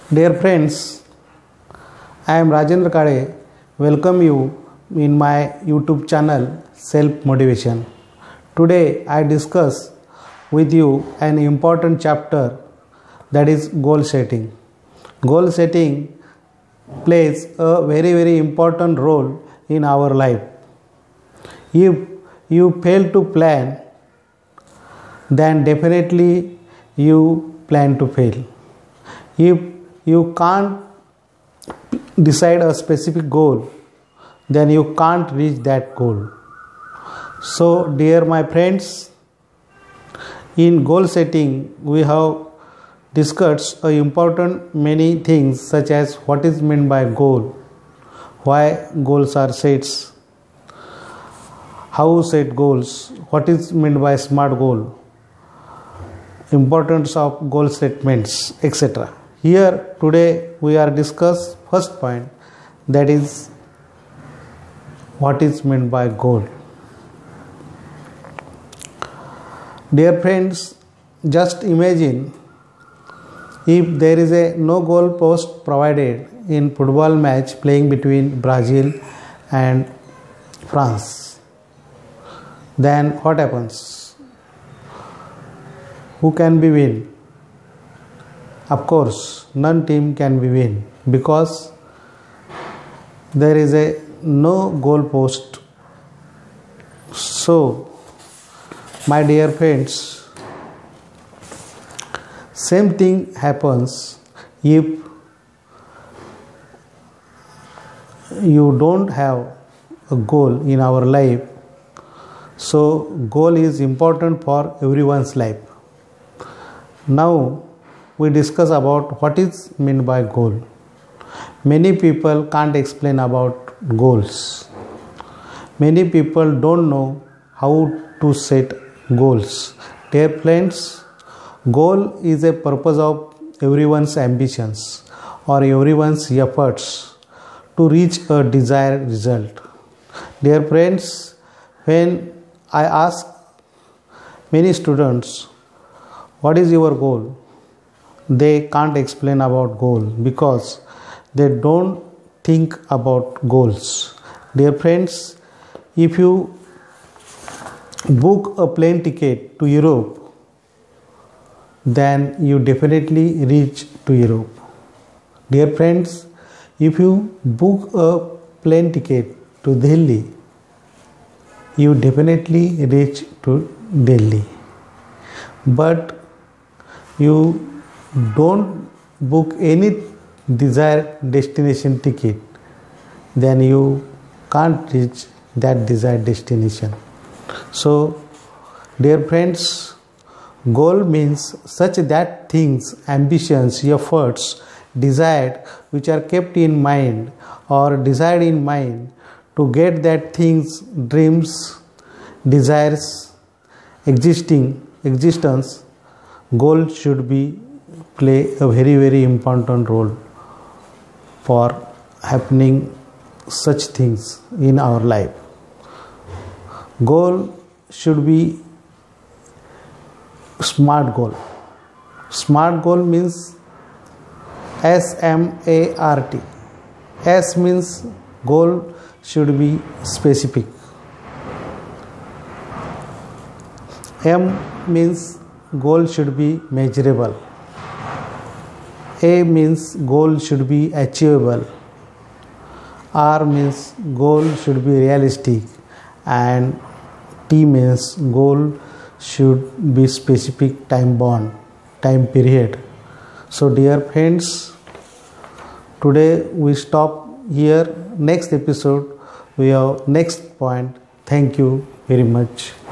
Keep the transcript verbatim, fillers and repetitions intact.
Dear friends, I am Rajendra Kade. Welcome you in my YouTube channel Self Motivation. Today I discuss with you an important chapter, that is goal setting. Goal setting plays a very very important role in our life. If you fail to plan, then definitely you plan to fail. If you can't decide a specific goal, then you can't reach that goal. So dear my friends, in goal setting we have discussed uh, important many things, such as what is meant by goal, why goals are set, how set goals, what is meant by SMART goal, importance of goal statements, et cetera. Here today we are discuss first point, that is what is meant by goal. Dear friends, just imagine if there is a no goal post provided in football match playing between Brazil and France. Then what happens? Who can be win? Of course, none team can be win, because there is a no goal post. So, my dear friends, same thing happens if you don't have a goal in our life. So, goal is important for everyone's life. Now, we discuss about what is meant by goal. Many people can't explain about goals. Many people don't know how to set goals. Dear friends, goal is a purpose of everyone's ambitions or everyone's efforts to reach a desired result. Dear friends, when I ask many students, what is your goal? They can't explain about goal because they don't think about goals. Dear friends, if you book a plane ticket to Europe, then you definitely reach to Europe. Dear friends, if you book a plane ticket to Delhi, you definitely reach to Delhi. But you don't book any desired destination ticket, then you can't reach that desired destination. So, dear friends, goal means such that things, ambitions, efforts, desired, which are kept in mind or desired in mind to get that things, dreams, desires, existing, existence. Goal should be play a very very important role for happening such things in our life. Goal should be SMART goal. SMART goal means S M A R T. S means goal should be specific. M means goal should be measurable. A means goal should be achievable. R means goal should be realistic, and T means goal should be specific time bound, time period. So dear friends, today we stop here. Next episode we have next point. Thank you very much.